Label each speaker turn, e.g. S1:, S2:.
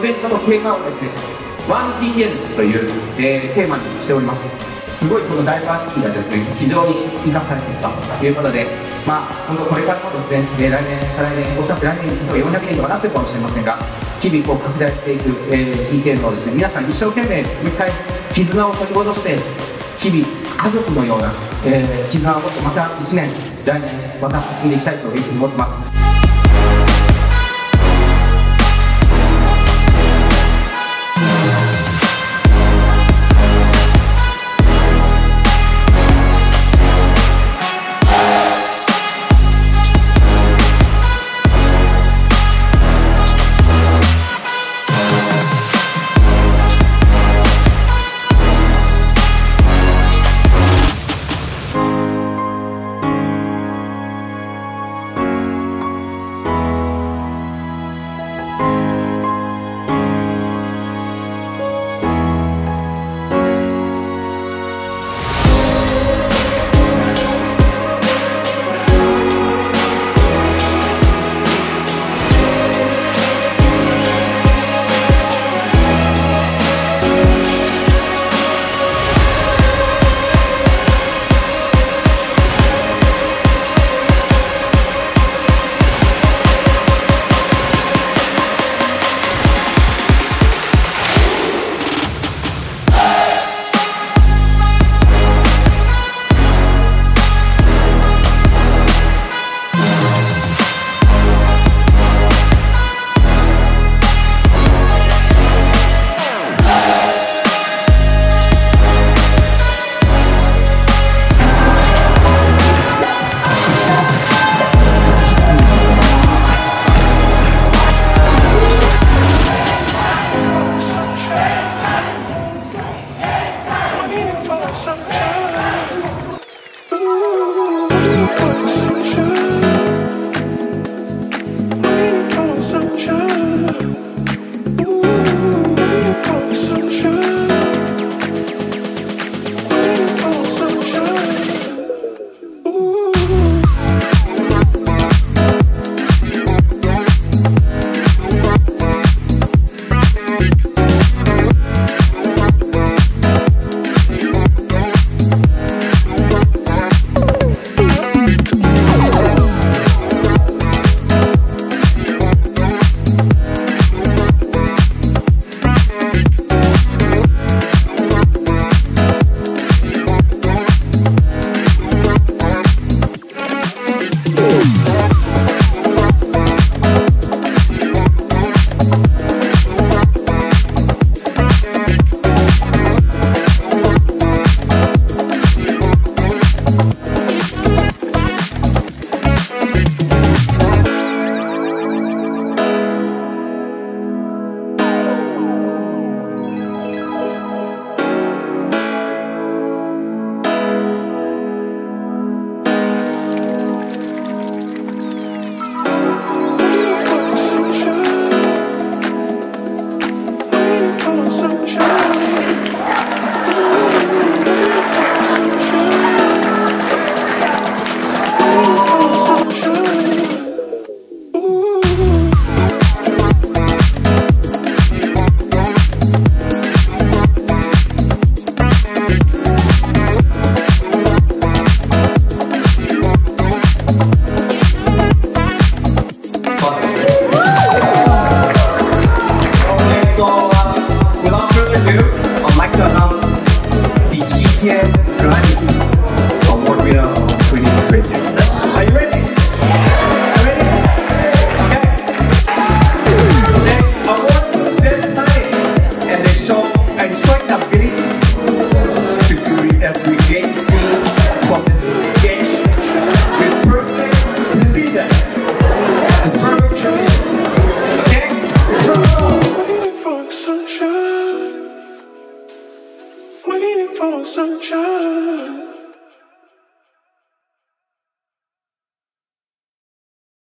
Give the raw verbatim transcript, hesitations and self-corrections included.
S1: ベントの経過をですね ワンジーティーエヌ という、えー、テーマにしております。すごいこのダイバーシティがですね非常に生かされてきたということで、まあ本当これからもですね、えー、来年再来年おそらく来年とかよんひゃくにんとかなってるかもしれませんが、日々こう拡大していく、えー、ジーティーエヌ をですね皆さん一生懸命もう一回絆を取り戻して、日々家族のような、えー、絆を持ってまたいちねん来年また進んでいきたいというふうに思ってます。
S2: G T N CLIP Award winner of twenty twenty. Are you ready? Are you ready? Okay. Next award this time, and they show and showing the ability to recreate scenes from this game with perfect precision and perfect transition. Okay? So,
S3: Waiting for sunshine.